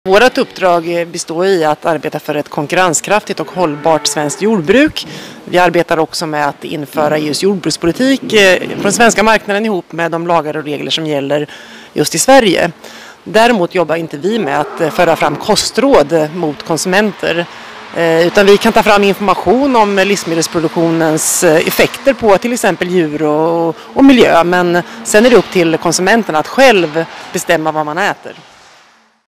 Vårt uppdrag består i att arbeta för ett konkurrenskraftigt och hållbart svenskt jordbruk. Vi arbetar också med att införa EU:s jordbrukspolitik på den svenska marknaden ihop med de lagar och regler som gäller just i Sverige. Däremot jobbar inte vi med att föra fram kostråd mot konsumenter. Utan vi kan ta fram information om livsmedelsproduktionens effekter på till exempel djur och miljö. Men sen är det upp till konsumenterna att själv bestämma vad man äter.